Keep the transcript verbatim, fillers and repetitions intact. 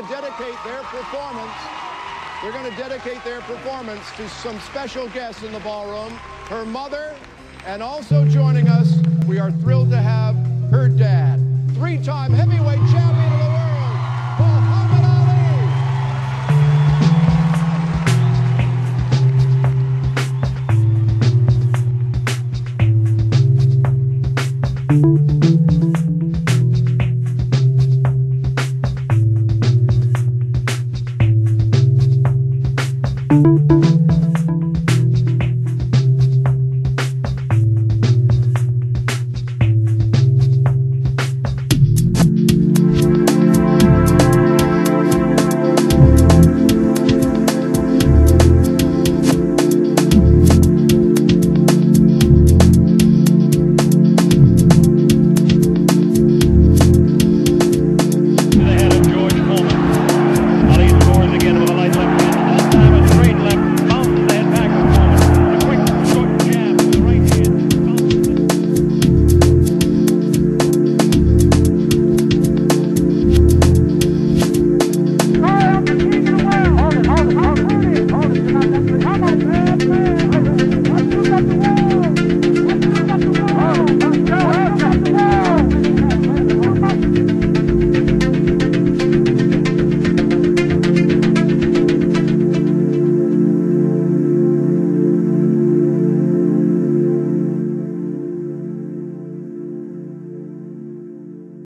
going to dedicate their performance. They're going to dedicate their performance to some special guests in the ballroom. Her mother, and also joining us, we are thrilled to have her dad, three-time heavyweight champion.